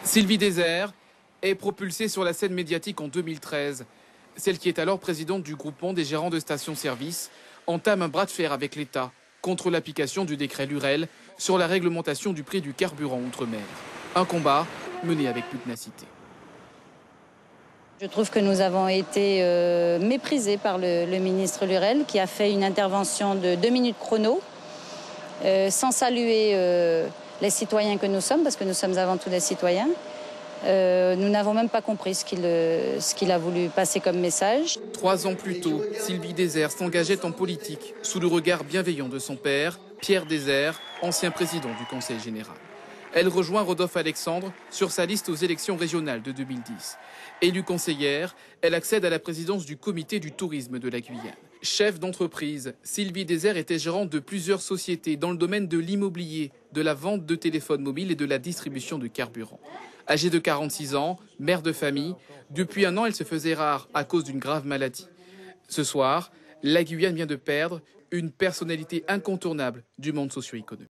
Sylvie Désert est propulsée sur la scène médiatique en 2013. Celle qui est alors présidente du groupement des gérants de stations-service entame un bras de fer avec l'État contre l'application du décret Lurel sur la réglementation du prix du carburant outre-mer. Un combat mené avec pugnacité. Je trouve que nous avons été méprisés par le ministre Lurel qui a fait une intervention de 2 minutes chrono sans saluer les citoyens que nous sommes, parce que nous sommes avant tout des citoyens. Nous n'avons même pas compris ce qu'il a voulu passer comme message. 3 ans plus tôt, Sylvie Désert s'engageait en politique sous le regard bienveillant de son père, Pierre Désert, ancien président du Conseil général. Elle rejoint Rodolphe Alexandre sur sa liste aux élections régionales de 2010. Élue conseillère, elle accède à la présidence du comité du tourisme de la Guyane. Chef d'entreprise, Sylvie Désert était gérante de plusieurs sociétés dans le domaine de l'immobilier, de la vente de téléphones mobiles et de la distribution de carburant. Âgée de 46 ans, mère de famille, depuis 1 an, elle se faisait rare à cause d'une grave maladie. Ce soir, la Guyane vient de perdre une personnalité incontournable du monde socio-économique.